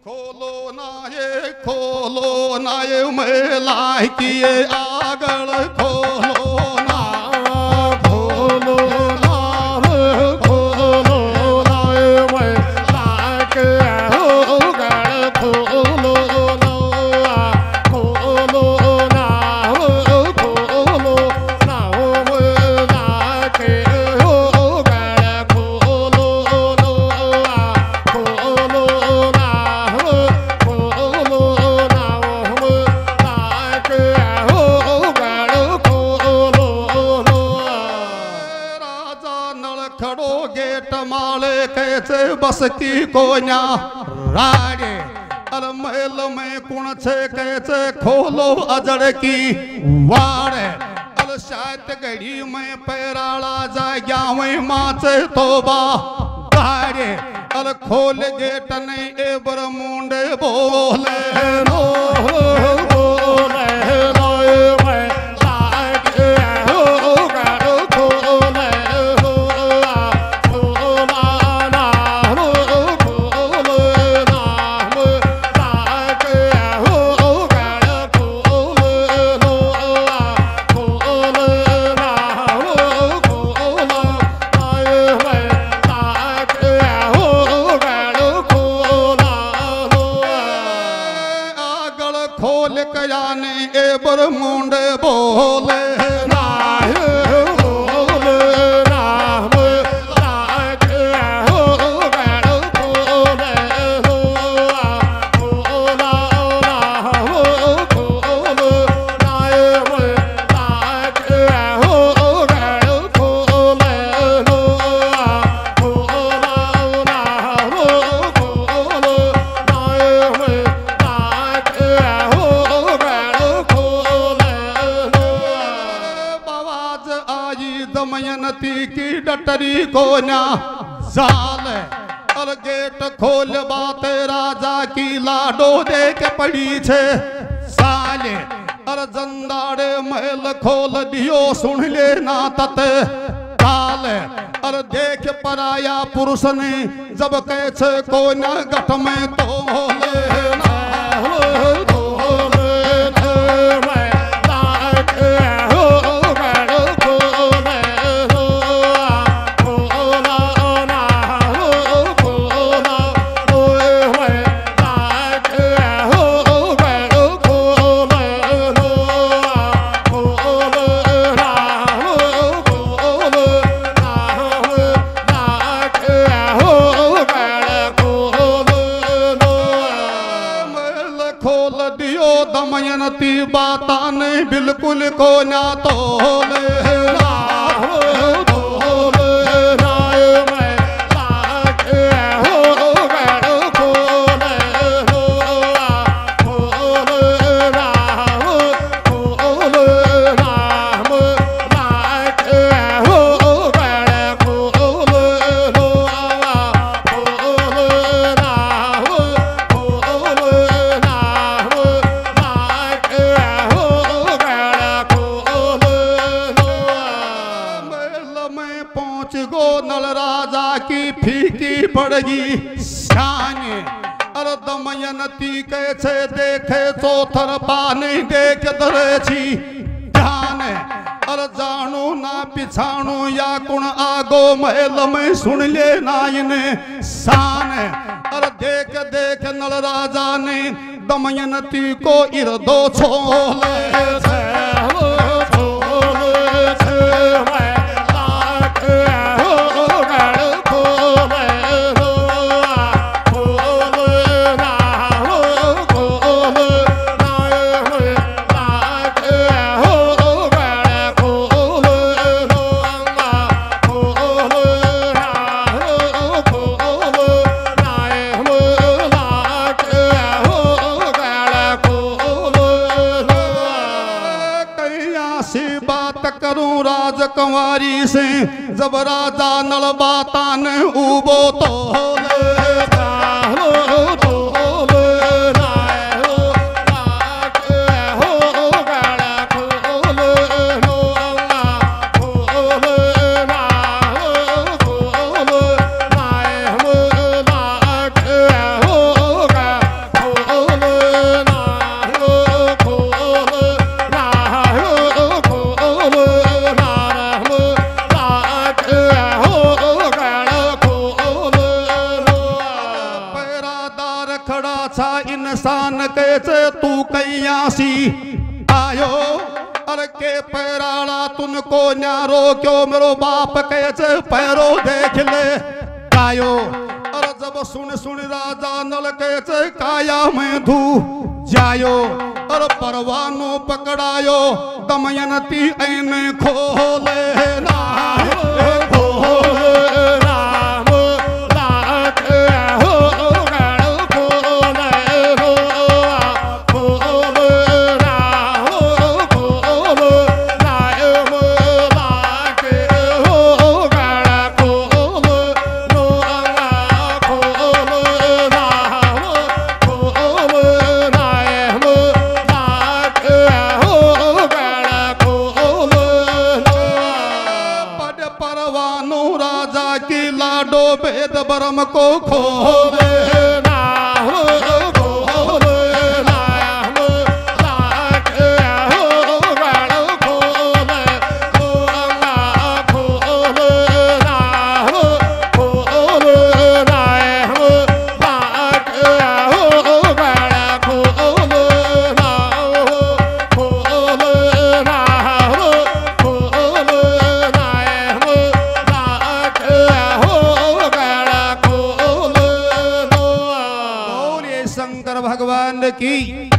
खोलो ना ये मेला किए आगल खोलो ना खोलो ना खोलो ना ये मेला के आगल खोलो ना खोलो ना खोलो ना मेला के आगल खोलो कैसे बस की कोन्या रागे अल महल में कुण छे कैसे खोलो अजड़ की वाड़े अल शायद गड़ी में पैराला जाग्या में माचे तोबा गाड़े अल खोल गेट नहीं एबर मुंडे बोले नो बोले नो मैं लागे हो गाड़ो खोले खोल कयाने एबर मुंडे बोले दमयंती की डटरी कोन्या जाल अल गेट खोल बाते राजा की लाडो दे के पड़ी छे साले अल जंदाड़े महल खोल दियो सुन ले ना तते काले अल देख पराया पुरुष ने जब कैसे कोन्या गठ में तोले ना दमयंती बाता ने बिल्कुल को ना तोले नल राजा की फीकी पड़गी शाने अर दमयंती कैसे देखे चौथर पानी देख दरेची ध्यान अर जानू ना पिछाणू या कुण आगो महल में सुन ले नायने शान अर देख देख नल राजा ने दमयंती को इरदो छोले करूं राजकुमारी से जब राजा नल बाता ने उबो तोले खड़ा छा इंसान कैसे तू कैयासी आयो अरे के पैराड़ा तुनको न्यारो क्यों मेरो बाप कैसे पैरो देख ले कायो अरे जब सुन सुन राजा नल कैसे काया में धू जायो अरे परवानो पकड़ायो दमयंती ऐन खोले ना वेद बरम को खोले भगवान की